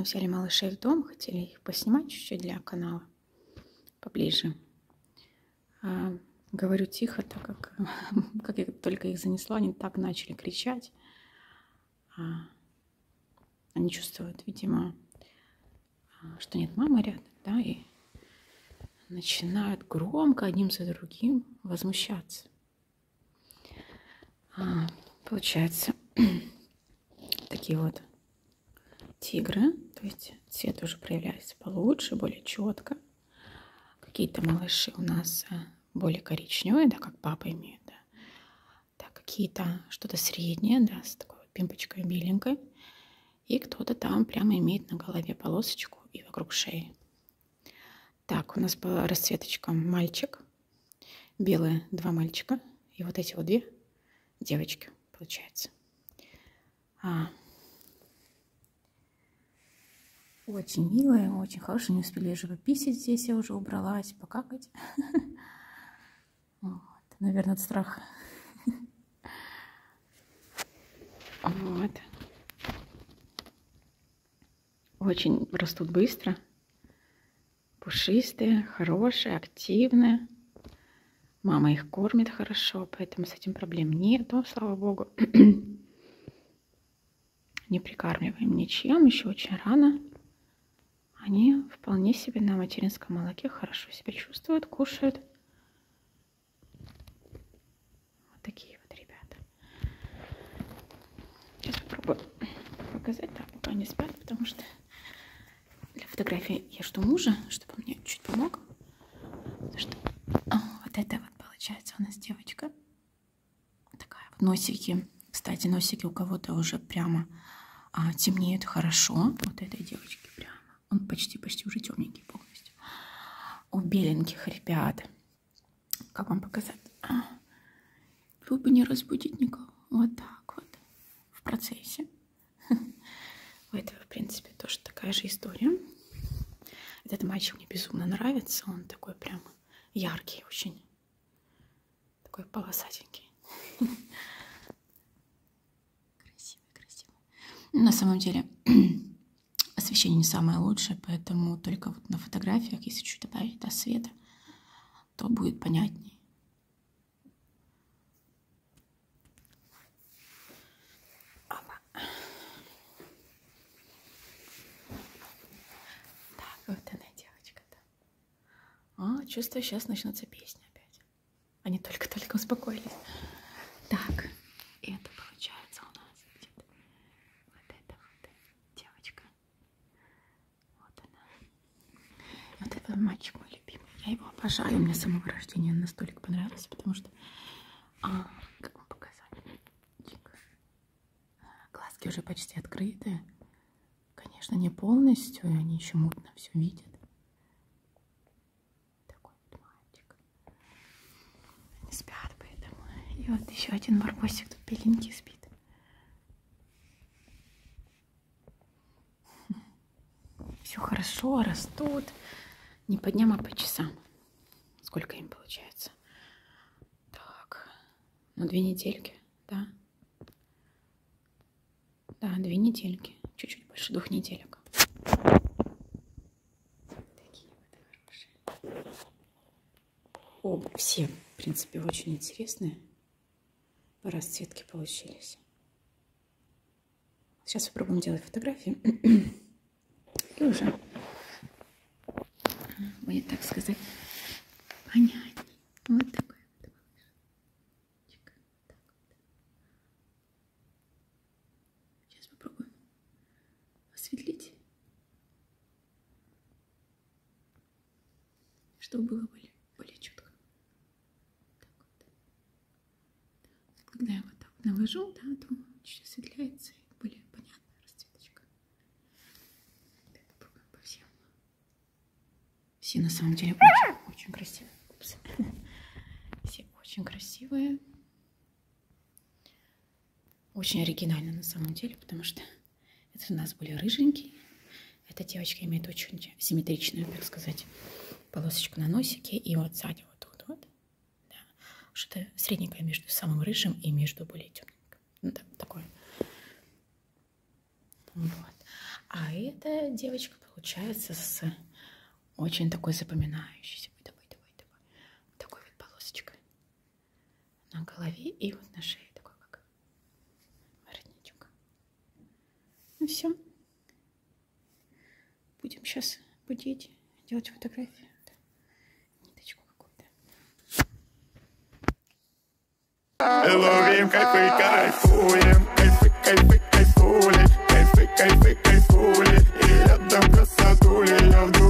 взяли малышей в дом, хотели их поснимать чуть-чуть для канала поближе. Говорю тихо, так как я только их занесла, они так начали кричать. Они чувствуют, видимо, что нет мамы рядом, да, и начинают громко одним за другим возмущаться. Получается, такие вот тигры, то есть цвет уже проявляется получше, более четко. Какие-то малыши у нас более коричневые, да, как папа имеет, да. Да, какие-то что-то среднее, да, с такой вот пимпочкой беленькой. И кто-то там прямо имеет на голове полосочку и вокруг шеи. Так, у нас по расцветочкам мальчик, белые 2 мальчика и вот эти вот 2 девочки, получается. Очень милые, очень хорошие. Не успели живописить здесь, я уже убралась, покакать. Вот. Наверное, от страха. Вот. Очень растут быстро. Пушистые, хорошие, активные. Мама их кормит хорошо, поэтому с этим проблем нету, слава богу. Не прикармливаем ничем, еще очень рано. Они вполне себе на материнском молоке хорошо себя чувствуют, кушают. Вот такие вот ребята. Сейчас попробую показать, да, пока они спят, потому что для фотографии я жду мужа, чтобы он мне чуть помог. Потому что вот это вот получается у нас девочка. Такая вот носики. Кстати, носики у кого-то уже прямо темнеют хорошо. Вот этой девочки прямо. Он почти уже темненький полностью. У беленьких ребят. Как вам показать? Вы бы не разбудить никого. Вот так вот. В процессе. У этого, в принципе, тоже такая же история. Этот мальчик мне безумно нравится. Он такой прям яркий очень. Такой полосатенький. Красивый. На самом деле освещение не самое лучшее, поэтому только вот на фотографиях, если чуть добавить света, то будет понятнее. Так, вот она, девочка-то. Чувствую, сейчас начнутся песни опять. Они только-только успокоились. Так, это получается у нас где-то вот эта вот девочка. Вот она. Вот этот мальчик мой любимый. Я его обожаю. Мне с самого рождения он настолько понравился, потому что, как вам показать? Глазки уже почти открыты. Конечно, не полностью, и они еще мутно все видят. Такой вот мальчик. Они спят поэтому. И вот еще один барбосик тут беленький спит. Все хорошо, растут. Не по дням, а по часам. Сколько им получается? Так, 2 недельки, да? Да, 2 недельки. Чуть-чуть больше 2 неделек. Такие вот хорошие. Оба, все, в принципе, очень интересные. По расцветке получились. Сейчас попробуем делать фотографии. И уже будет, так сказать, понятней. Вот такой вот малышечек. Так вот. Сейчас попробуем осветлить, чтобы было более четко. Так вот. Когда я вот так вот навожу, да, то чуть осветляется и более понятная расцветочка. Попробуем по всем. Все на самом деле очень красивые. Все очень красивые. Очень оригинально на самом деле, потому что это у нас более рыженький. Эта девочка имеет очень симметричную, так сказать, полосочку на носике. И вот сзади вот тут вот. Да, что-то средненькое между самым рыжим и между более темненьким. Ну, да, такое. Вот. А эта девочка получается с очень такой запоминающейся. Давай. Вот такой вот полосочкой на голове и вот на шее такой как воротничок. Ну все. Будем сейчас будить, делать фотографию. Ниточку какую-то. Ловим кайфы, кайфуем, кайфули, кайфы, кайфули. И рядом красотули, я вдруг